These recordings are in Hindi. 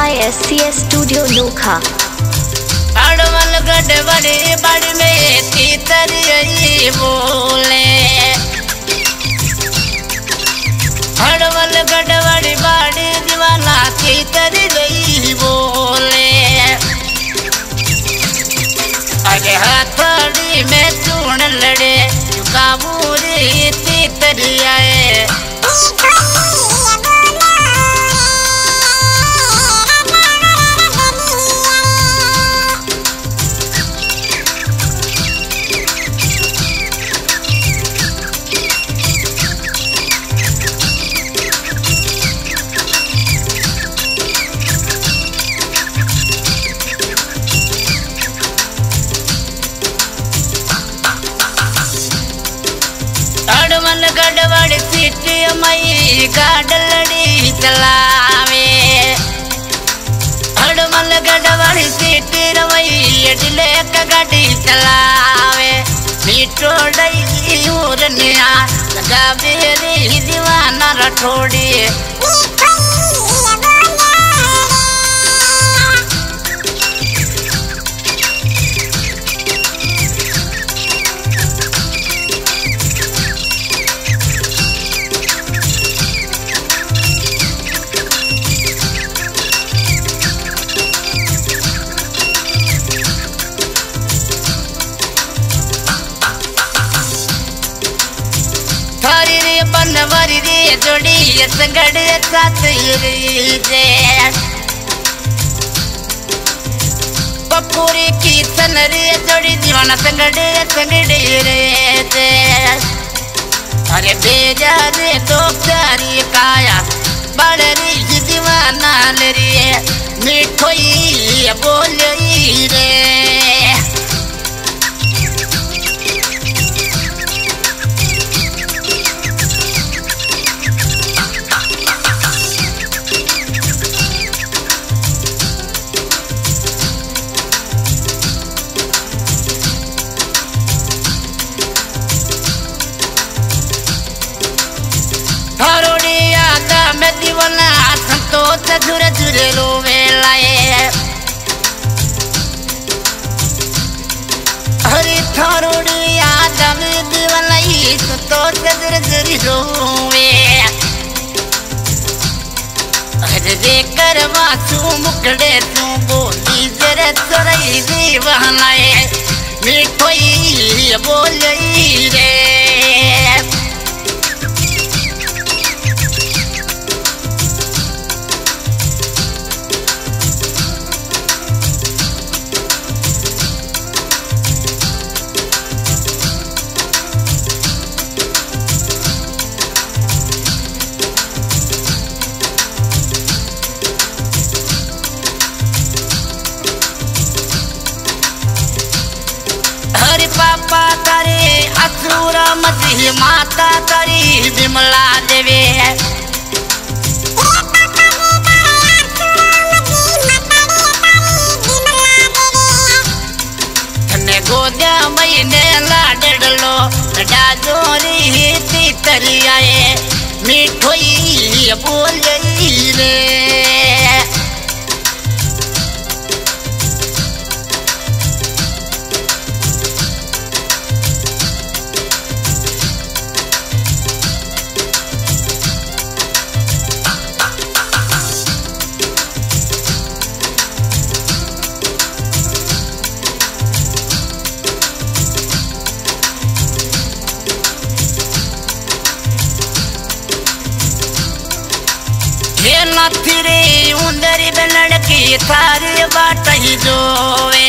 by SCS Studio Nokha. अड़वल गड़बड़ी बड़ी में तीतरी बोले, अड़वल गड़बड़ी बड़ी दीवाना तीतरी बोले। अरे हथौड़ी में चून लड़े काबूरी तीतरी आए। अड़वल गड़बड़ सीटी मई गाडलड़ी चलावे, अड़वल गड़बड़ सीटी रवई डिले का गाड़ी चलावे। मीठो डई उरनिया लगा बेरी दीवाना रठोड़ी। थारी रे बनवारी रे जोड़ी संगड़ साथ रे, पपूरी की सनरी जोड़ी दीवाना संगड़ रे। अरे बेजा रे दो प्यारी काया बड़री दीवाना रे, मिठोई बोली रे। थरोड़िया दाम दीवाना संतोष झुरे झुरे रोवे लाए। हरी थरोड़िया दाम दीवाना संतोष झुरे झुरे रोवे। हरे करवा तू मुकड़े तू बोली जरे सोरई दीवाना मिठोई बोली रे। पापा तारे असुरा मसी माता तारी विमला देवी है। तने गोदा महीने लाडलो डाजोरी तीतरी आए, मिठोई बोली रे। नथी उंदरी में लड़की थारी बाट ही जोवे,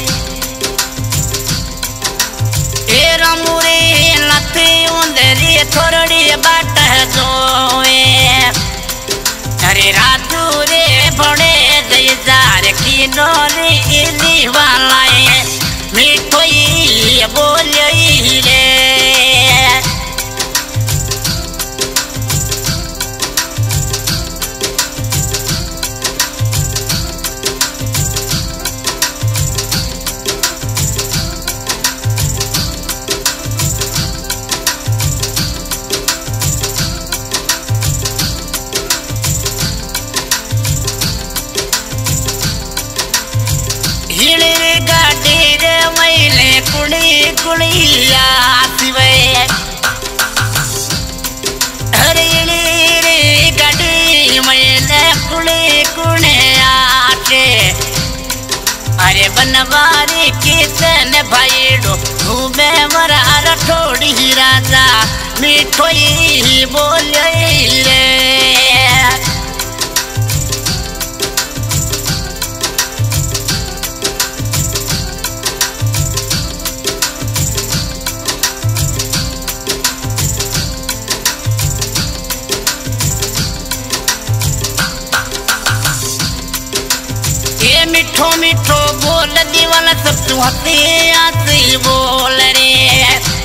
रमुरे नथी उंदरी थोड़ी बाट जोवे। अरे राजू रे बड़े दीदार की नोरी दीवाना मिठोई बोली रे। कुड़ी कुड़िया सिवे अरे रे गड़ी मैंने कुड़ी कुड़े आटे अरे बनवारी कितने भाईडो घूमे मरा रठोड़ी राजा मिठोई बोले रे मिठो मिठो बोल दीवाना सब तू हंसी हंसी बोल रे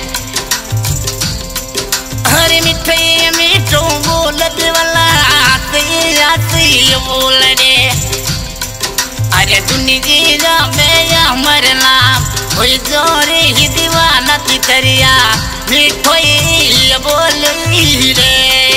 अरे मिठे मिठो बोल दीवाना हंसी हंसी बोल रे अरे दुनिया में हमारे नाम कोई जोरे ही दीवाना की तरिया मिठो बोल रे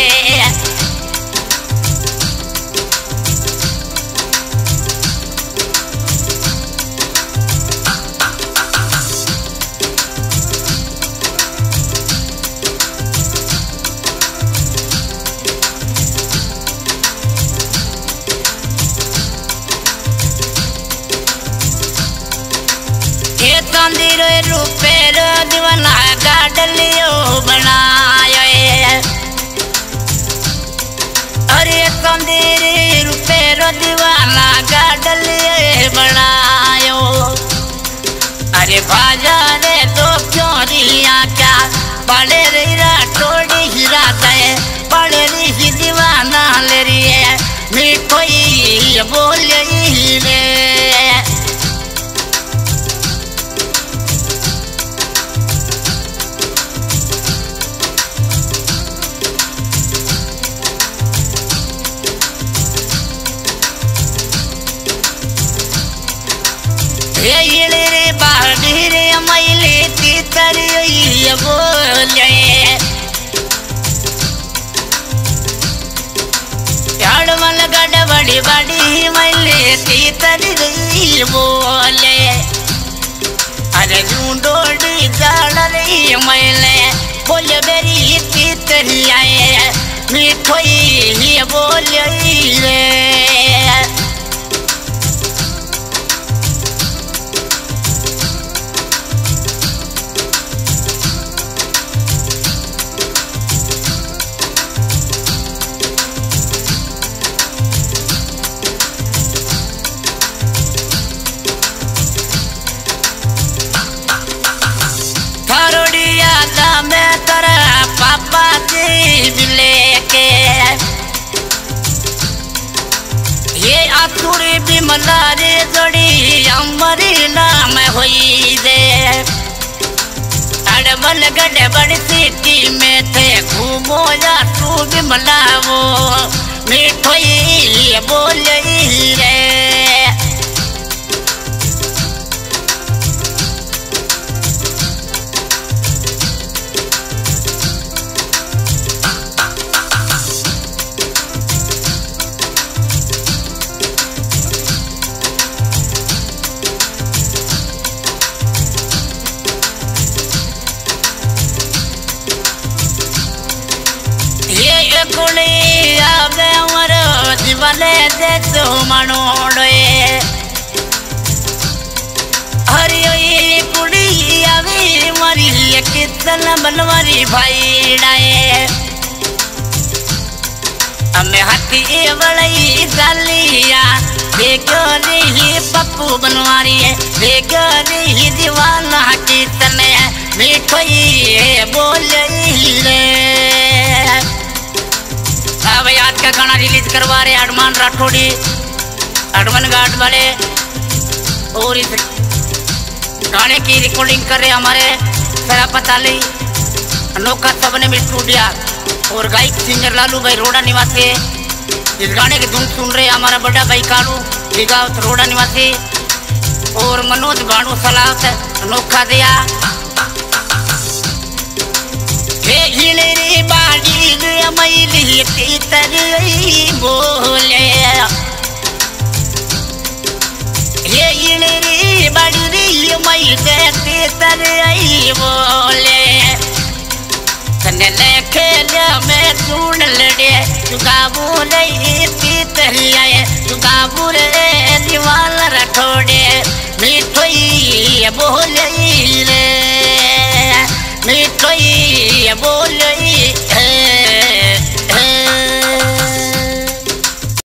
तंदीर रूपेर दीवाना गाडलियो बनायो अरे तंदीर रूपेर दीवाना गाडलियो बनायो अरे बाजारे तो क्योरिया क्या पड़े रीरा टोड़ी हीरा दे पड़े री दीवाना ले रही है मिठोई बोले रे रे बाड़ी रे मैले तीतरी बोले याडवल गडबड़ी बड़ी मैले तीतरी बोले अरे जूडोड़ी जाड़ रही मैले बोले बेरी तीतरी आए मिठोई बोले रे पापा जी लेके ये आतुरी बिमला रे जोड़ी अमरी नाम हुई दे अड़बल गड़बड़ सिटी में थे घूमो या तू बिमला वो मिठोई बोले रे जीवले दे तो मनोड़े हरियोई कुड़ी आवी मरी कितना बनवारी भाई डाए हमें हाथी बड़ई डालिया देखो नहीं पप्पू बनवारी है देखो नहीं दीवाना कितने मिठोई बोले रे अब याद का गाना रिलीज करवा रहे अरमान राठौड़ी अरमान घाट वाले और इस गाने की रिकॉर्डिंग कर रहे हमारे सरापताली अनोखा सबने मिल स्टूडियो और गायक सिंगर लालू भाई रोड़ा निवासी इस गाने की धुन सुन रहे हमारा बड़ा भाई कालू लिगावत रोड़ा निवासी और मनोज भानु सलावत अनोखा दिया बाड़ी मैली तीतरी बोले ये बाड़ी रे मैं तीतर आई बोले तने लेके लिया मैं सुन लड़े तू काबू नहीं तीतर आए तू काबू रे दीवाल रखोड़े मिठोई बोले रे मिठोई बोले